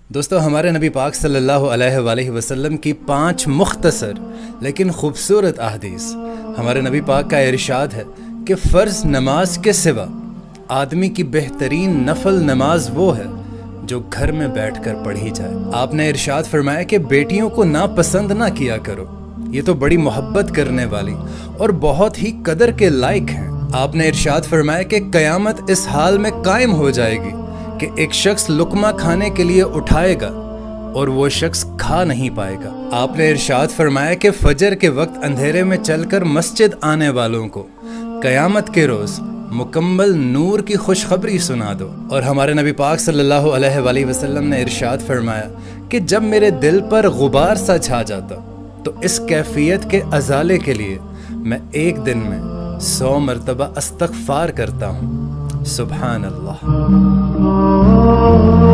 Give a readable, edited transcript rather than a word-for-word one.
दोस्तों, हमारे नबी पाक सल्लल्लाहु अलैहि वसल्लम की 5 मुख्तसर लेकिन खूबसूरत अहदीस। हमारे नबी पाक का इरशाद है कि फ़र्ज़ नमाज के सिवा आदमी की बेहतरीन नफल नमाज वो है जो घर में बैठकर पढ़ी जाए। आपने इरशाद फरमाया कि बेटियों को नापसंद ना किया करो, ये तो बड़ी मोहब्बत करने वाली और बहुत ही कदर के लायक हैं। आपने इरशाद फरमाया कि क़यामत इस हाल में कायम हो जाएगी कि एक शख्स लुकमा खाने के लिए उठाएगा और वो शख्स खा नहीं पाएगा। आपने इरशाद फरमाया कि फजर के वक्त अंधेरे में चलकर मस्जिद आने वालों को क़यामत के रोज़ मुकम्मल नूर की खुशखबरी सुना दो। और हमारे नबी पाक सल्लल्लाहु अलैहि वसल्लम ने इरशाद फरमाया कि जब मेरे दिल पर गुबार सा छा जाता तो इस कैफियत के अजाले के लिए मैं एक दिन में 100 मरतबा इस्तग़फ़ार करता हूँ। सुब्हान अल्लाह।